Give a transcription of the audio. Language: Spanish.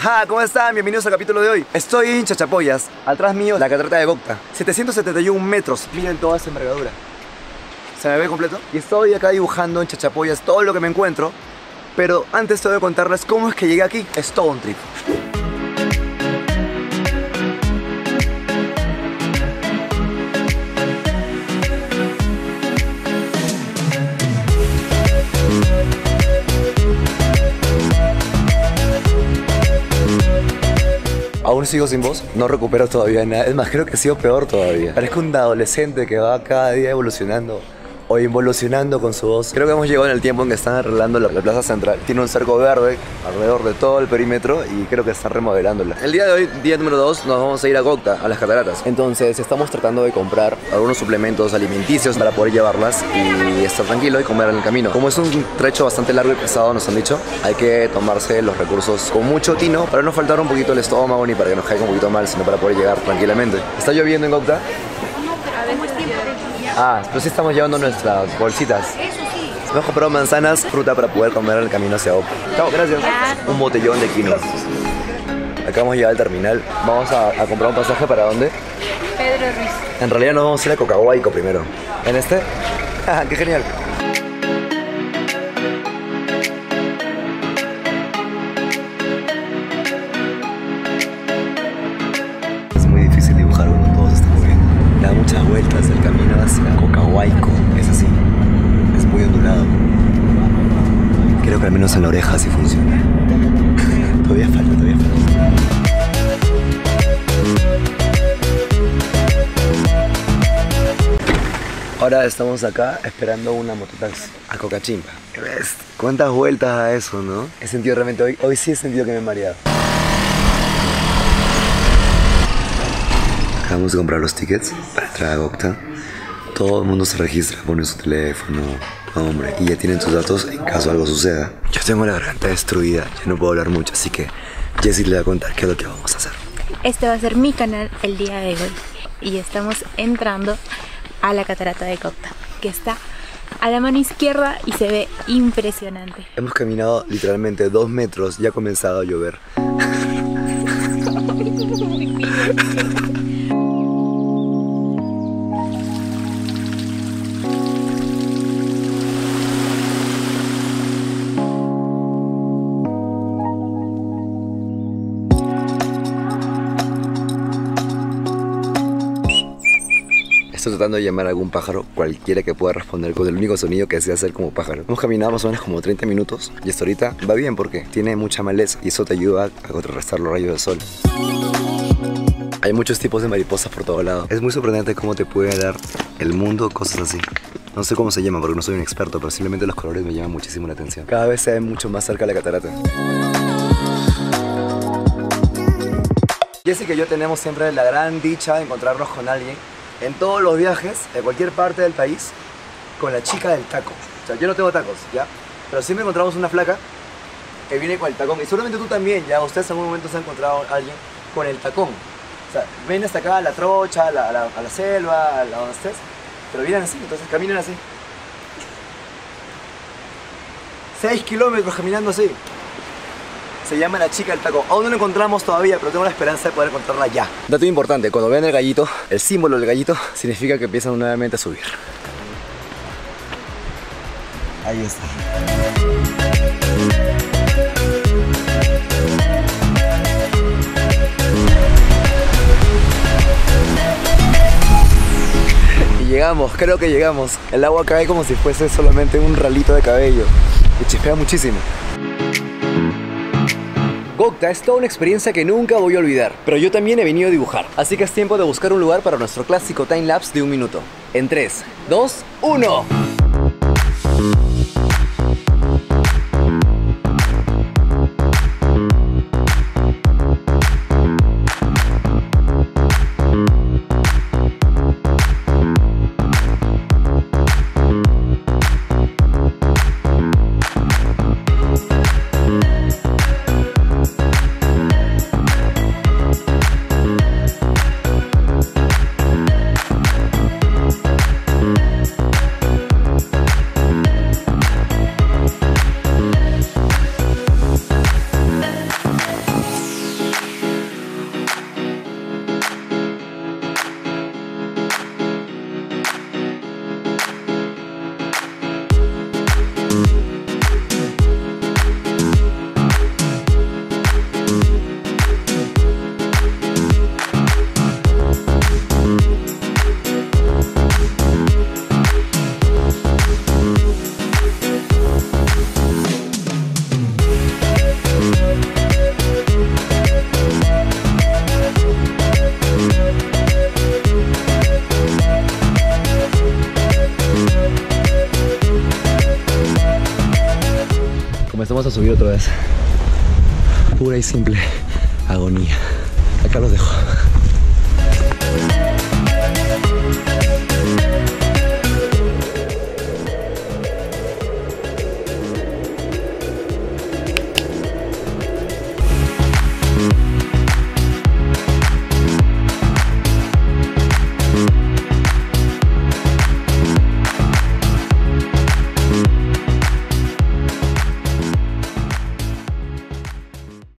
Ajá, ¿cómo están? Bienvenidos al capítulo de hoy. Estoy en Chachapoyas. Atrás mío, la catarata de Cocta. 771 metros. Miren toda esa envergadura. ¿Se me ve completo? Y estoy acá dibujando en Chachapoyas todo lo que me encuentro. Pero antes tengo que contarles cómo es que llegué aquí. Es todo un trip. Aún sigo sin voz, no recupero todavía nada. Es más, creo que he sido peor todavía. Parezco un adolescente que va cada día evolucionando o involucionando con su voz. Creo que hemos llegado en el tiempo en que están arreglando la plaza central. Tiene un cerco verde alrededor de todo el perímetro y creo que están remodelándola. El día de hoy, día número 2, nos vamos a ir a Cocta, a las cataratas. Entonces estamos tratando de comprar algunos suplementos alimenticios para poder llevarlas y estar tranquilo y comer en el camino. Como es un trecho bastante largo y pesado, nos han dicho, hay que tomarse los recursos con mucho tino para no faltar un poquito el estómago ni para que nos caiga un poquito mal, sino para poder llegar tranquilamente. ¿Está lloviendo en Cocta? Ah, pero sí estamos llevando nuestras bolsitas. Eso sí. Hemos comprado manzanas, fruta para poder comer en el camino hacia Opa. Chao, gracias. Un botellón de quinoa. Acabamos de llegar al terminal. Vamos a comprar un pasaje para ¿dónde? Pedro Ruiz. En realidad nos vamos a ir a Cocahuayco primero. ¿En este? ¡Ah, qué genial! Es muy difícil dibujar cuando todo se está moviendo. Da muchas vueltas el camino hacia Cocahuayco. Es así. Es muy ondulado. Creo que al menos en la oreja sí funciona. Todavía falta, todavía falta. Ahora estamos acá esperando una mototaxi a Cocachimba. ¿Ves? ¿Cuántas vueltas a eso, no? He sentido realmente hoy sí he sentido que me he mareado. Acabamos de comprar los tickets para entrar a Cocta. Todo el mundo se registra, pone su teléfono, nombre y ya tienen sus datos en caso algo suceda. Yo tengo la garganta destruida, ya no puedo hablar mucho, así que Jessie le va a contar qué es lo que vamos a hacer. Este va a ser mi canal el día de hoy y estamos entrando a la catarata de Cocta, que está a la mano izquierda y se ve impresionante. Hemos caminado literalmente 2 metros y ha comenzado a llover. Estoy tratando de llamar a algún pájaro, cualquiera que pueda responder con el único sonido que sé hacer como pájaro. Hemos caminado más o menos como 30 minutos y hasta ahorita va bien porque tiene mucha maleza y eso te ayuda a contrarrestar los rayos del sol. Hay muchos tipos de mariposas por todo lado. Es muy sorprendente cómo te puede dar el mundo cosas así. No sé cómo se llama porque no soy un experto, pero simplemente los colores me llaman muchísimo la atención. Cada vez se ve mucho más cerca de la catarata. Jessie y yo tenemos siempre la gran dicha de encontrarnos con alguien en todos los viajes, de cualquier parte del país, con la chica del taco. O sea, yo no tengo tacos, ¿ya? Pero siempre encontramos una flaca que viene con el tacón. Y seguramente tú también, ¿ya? Ustedes en algún momento se han encontrado a alguien con el tacón. O sea, ven hasta acá a la trocha, a la selva, a donde estés, pero vienen así, entonces caminan así. 6 kilómetros caminando así. Se llama la chica del taco. Aún no lo encontramos todavía, pero tengo la esperanza de poder encontrarla ya. Dato importante, cuando vean el gallito, el símbolo del gallito significa que empiezan nuevamente a subir. Ahí está. Y llegamos, creo que llegamos. El agua cae como si fuese solamente un ralito de cabello. Y chispea muchísimo. Cocta es toda una experiencia que nunca voy a olvidar, pero yo también he venido a dibujar, así que es tiempo de buscar un lugar para nuestro clásico timelapse de 1 minuto. En 3, 2, 1. Comenzamos a subir otra vez. Pura y simple agonía. Acá los dejo.